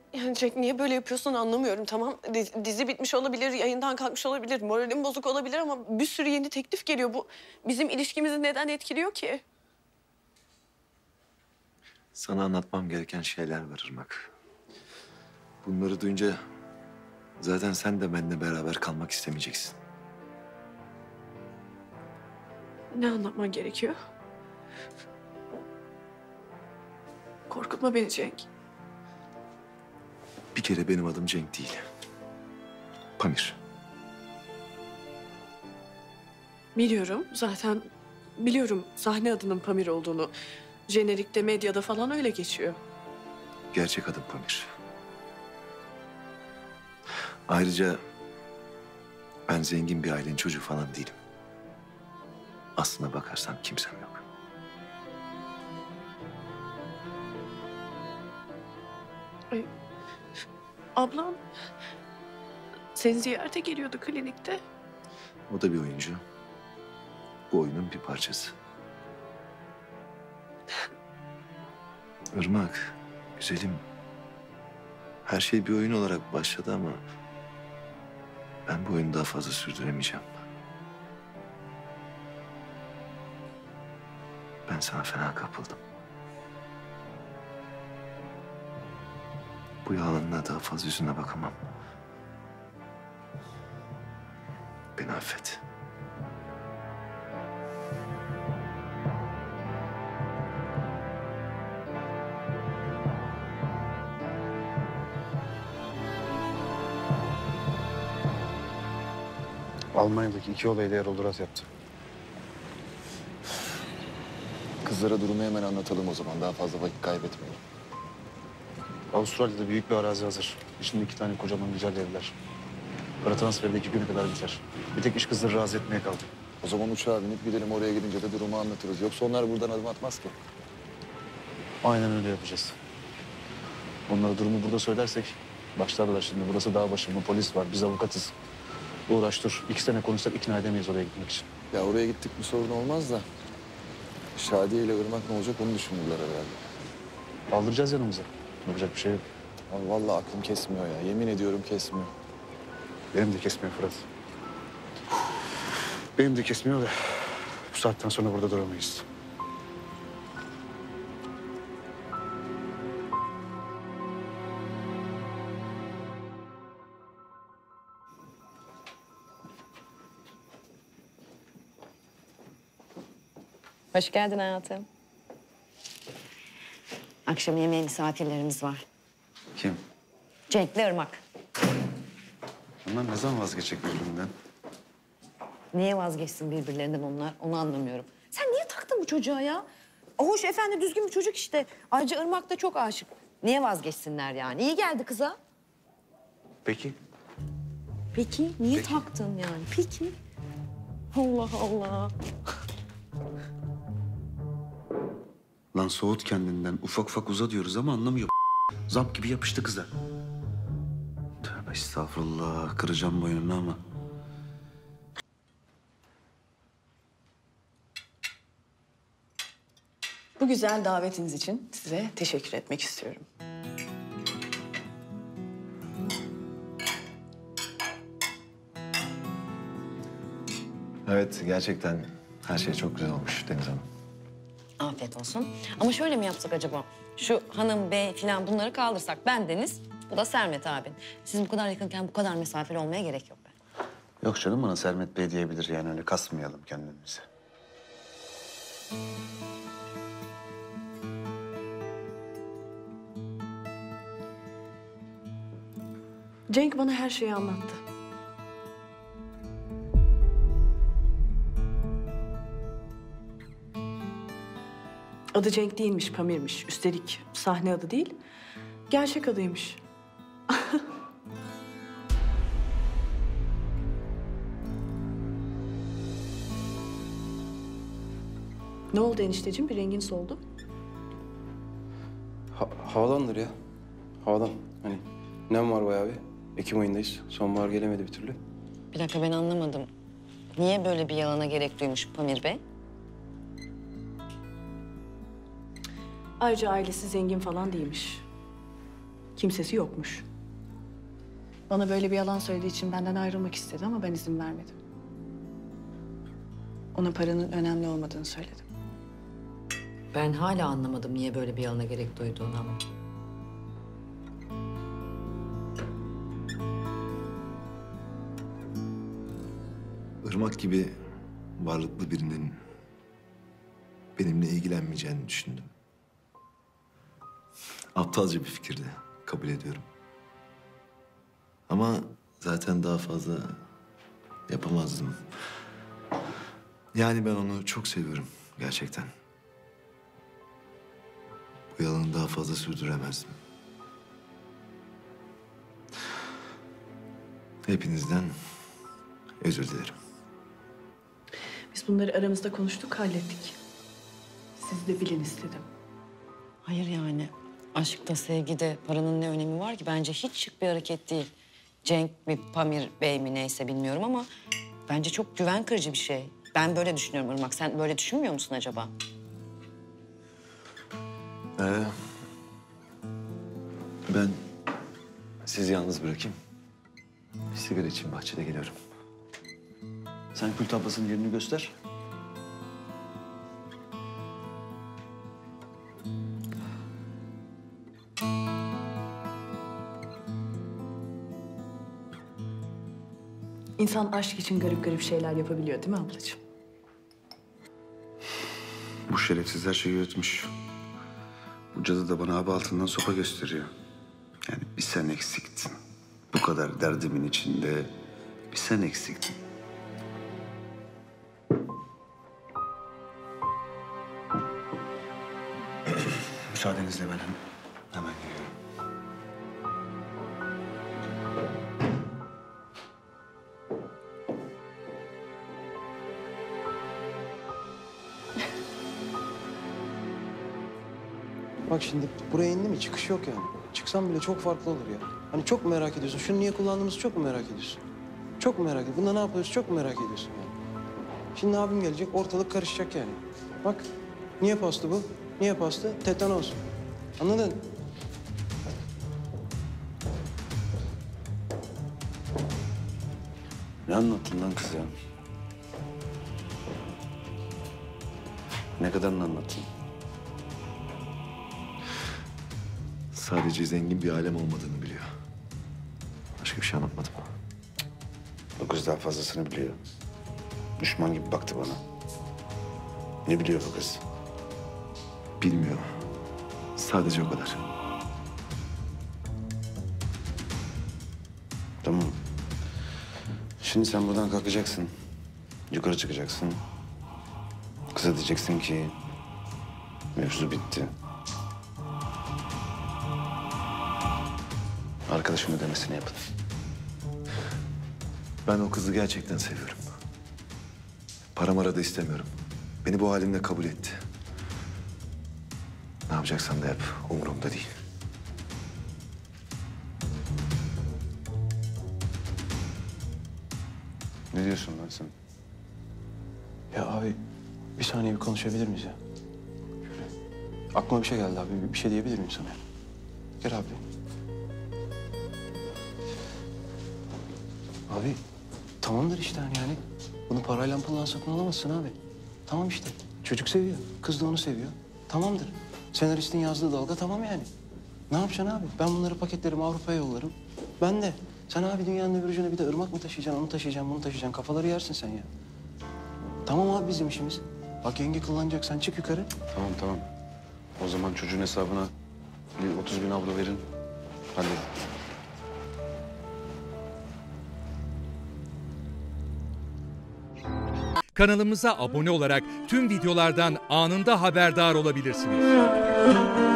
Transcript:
Yani Cenk niye böyle yapıyorsun anlamıyorum. Tamam dizi bitmiş olabilir, yayından kalkmış olabilir, moralim bozuk olabilir ama bir sürü yeni teklif geliyor. Bu bizim ilişkimizi neden etkiliyor ki? Sana anlatmam gereken şeyler var Irmak. Bunları duyunca zaten sen de benimle beraber kalmak istemeyeceksin. Ne anlatman gerekiyor? Korkutma beni Cenk. Bir kere benim adım Cenk değil. Pamir. Biliyorum zaten biliyorum sahne adının Pamir olduğunu. Jenerikte, medyada falan öyle geçiyor. Gerçek adım Pamir. Ayrıca ben zengin bir ailenin çocuğu falan değilim. Aslına bakarsan kimsem yok. Ay, ablam seni ziyarete geliyordu klinikte. O da bir oyuncu. Bu oyunun bir parçası. Irmak, güzelim. Her şey bir oyun olarak başladı ama ben bu oyunu daha fazla sürdüremeyeceğim. Ben sana fena kapıldım. Bu yalanına daha fazla yüzüne bakamam. Beni affet. Almanya'daki 2 olayı da Erol Duras yaptı. Kızlara durumu hemen anlatalım o zaman. Daha fazla vakit kaybetmeyelim. Avustralya'da büyük bir arazi hazır. İçinde 2 tane kocaman güzel evler. Para transferi de 2 güne kadar biter. Bir tek iş kızları razı etmeye kaldı. O zaman uçağa binip gidelim, oraya gidince de durumu anlatırız. Yoksa onlar buradan adım atmaz ki. Aynen öyle yapacağız. Onlara durumu burada söylersek başlarlar şimdi. Burası dağ başı mı, polis var, biz avukatız. Uğraş dur. 2 sene konuşsak ikna edemeyiz oraya gitmek için. Ya oraya gittik bir sorun olmaz da. Şadiye ile Irmak ne olacak onu düşündüler herhalde. Aldıracağız yanımıza. Yapacak bir şey yok. Abi vallahi aklım kesmiyor ya. Yemin ediyorum kesmiyor. Benim de kesmiyor Fırat. Benim de kesmiyor ve bu saatten sonra burada duramayız. Hoş geldin hayatım. Akşam yemeğe misafirlerimiz var. Kim? Cenk'le Irmak. Onlar ne zaman vazgeçecek birbirinden? Niye vazgeçsin birbirlerinden onlar? Onu anlamıyorum. Sen niye taktın bu çocuğa ya? Hoş efendi düzgün bir çocuk işte. Ayrıca Irmak da çok aşık. Niye vazgeçsinler yani? İyi geldi kıza. Peki. Peki niye taktın yani? Peki. Allah Allah. Lan soğut kendinden. Ufak ufak uza diyoruz ama anlamıyor. Zamp gibi yapıştı kıza. Tövbe estağfurullah. Kıracağım boynunu ama. Bu güzel davetiniz için size teşekkür etmek istiyorum. Evet, gerçekten her şey çok güzel olmuş Deniz Hanım. Afiyet olsun. Ama şöyle mi yapsak acaba? Şu hanım, bey falan bunları kaldırsak. Ben Deniz, bu da Sermet abin. Siz bu kadar yakınken bu kadar mesafeli olmaya gerek yok. Yok canım, bana Sermet Bey diyebilir yani, öyle kasmayalım kendimizi. Cenk bana her şeyi anlattı. Adı Cenk değilmiş, Pamir'miş. Üstelik sahne adı değil, gerçek adıymış. Ne oldu enişteciğim? Bir rengin soldu. Havadandır ya. Havadan. Hani nem var bayağı bir. Ekim ayındayız. Sonbahar gelemedi bir türlü. Bir dakika ben anlamadım. Niye böyle bir yalana gerek duymuş Pamir Bey? Ayrıca ailesi zengin falan değilmiş. Kimsesi yokmuş. Bana böyle bir yalan söylediği için benden ayrılmak istedi ama ben izin vermedim. Ona paranın önemli olmadığını söyledim. Ben hala anlamadım niye böyle bir yalana gerek duyduğunu ama. Irmak gibi varlıklı birinin benimle ilgilenmeyeceğini düşündüm. Aptalca bir fikirdi, kabul ediyorum. Ama zaten daha fazla yapamazdım. Yani ben onu çok seviyorum gerçekten. Bu yalanı daha fazla sürdüremezdim. Hepinizden özür dilerim. Biz bunları aramızda konuştuk, hallettik. Siz de bilin istedim. Hayır yani aşkta, sevgide paranın ne önemi var ki? Bence hiç şık bir hareket değil. Cenk mi, Pamir Bey mi neyse bilmiyorum ama bence çok güven kırıcı bir şey. Ben böyle düşünüyorum Irmak. Sen böyle düşünmüyor musun acaba? Ben sizi yalnız bırakayım. Bir sigara için bahçede geliyorum. Sen Kül ablasının yerini göster. İnsan aşk için garip garip şeyler yapabiliyor değil mi ablacığım? Bu şerefsiz her şeyi yutmuş. Bu cadı da bana abi altından sopa gösteriyor. Yani bir sen eksiktin. Bu kadar derdimin içinde bir sen eksiktin. Müsaadenizle ben hemen geliyorum. Bak şimdi buraya indi mi çıkış yok yani. Çıksam bile çok farklı olur ya. Hani çok mu merak ediyorsun? Şunu niye kullandığımızı çok mu merak ediyorsun? Çok mu merak ediyorsun? Bunda ne yapıyoruz çok mu merak ediyorsun yani? Şimdi abim gelecek ortalık karışacak yani. Bak niye pastı bu? Niye pastı? Tetanos. Anladın? Ne anlattın lan kız ya? Ne kadarını anlattın? Sadece zengin bir alem olmadığını biliyor. Başka bir şey anlatmadım. Bu kız daha fazlasını biliyor. Düşman gibi baktı bana. Ne biliyor bu kız? Bilmiyor. Sadece o kadar. Tamam. Şimdi sen buradan kalkacaksın. Yukarı çıkacaksın. Kıza diyeceksin ki mevzu bitti. Arkadaşın ödemesini yapın. Ben o kızı gerçekten seviyorum. Para mara da istemiyorum. Beni bu halimle kabul etti. Ne yapacaksan da yap. Umurumda değil. Ne diyorsun lan sen? Ya abi bir saniye bir konuşabilir miyiz ya? Şöyle. Aklıma bir şey geldi abi. Bir şey diyebilir miyim sana? Gel abi. Abi tamamdır işte hani yani. Bunu parayla pulla satın alamazsın abi. Tamam işte. Çocuk seviyor. Kız da onu seviyor. Tamamdır. Senaristin yazdığı dalga tamam yani. Ne yapacaksın abi? Ben bunları paketlerim Avrupa'ya yollarım. Ben de. Sen abi dünyanın öbür ucuna bir de ırmak mı taşıyacaksın, onu taşıyacaksın, bunu taşıyacaksın. Kafaları yersin sen ya. Tamam abi bizim işimiz. Bak yenge kullanacak. Sen çık yukarı. Tamam tamam. O zaman çocuğun hesabına bir 30.000 avro verin. Halledin. Kanalımıza abone olarak tüm videolardan anında haberdar olabilirsiniz.